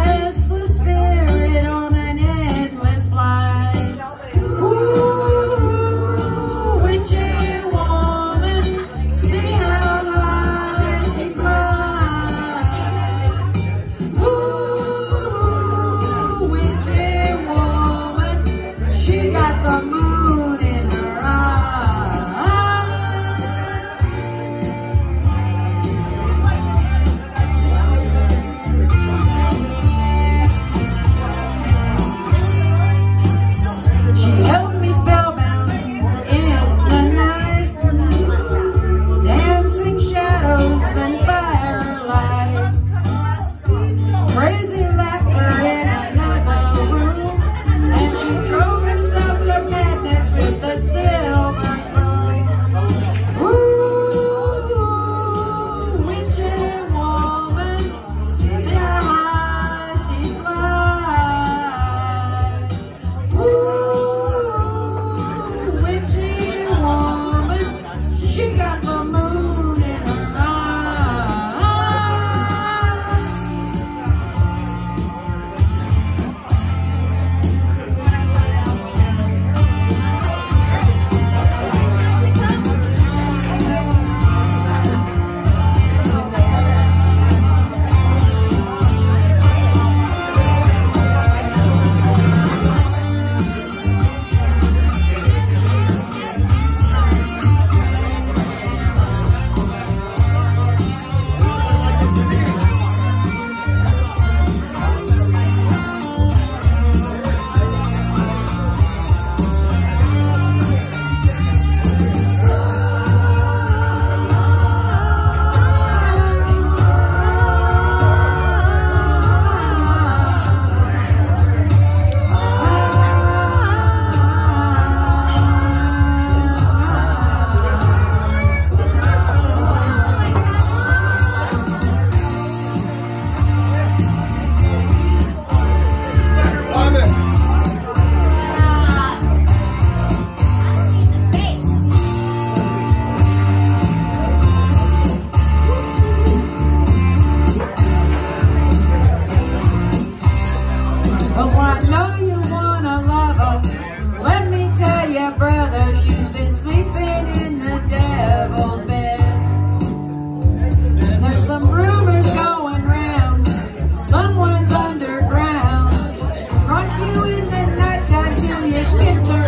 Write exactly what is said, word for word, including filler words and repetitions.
restless spirit on an endless flight. Ooh, witchy woman, see how high she flies. Ooh, witchy woman, she got the moon in her eye. She held me spellbound in the night, dancing shadows and firelight, crazy laughter in another room, and she drove herself to madness with the silver spoon. Ooh, witchy woman, see how high she flies. Ooh, witchy woman, she got the moon in her But I know you wanna love her. Let me tell you, brother, she's been sleeping in the devil's bed. There's some rumors going round, someone's underground. She can rock you in the nighttime till your skin turns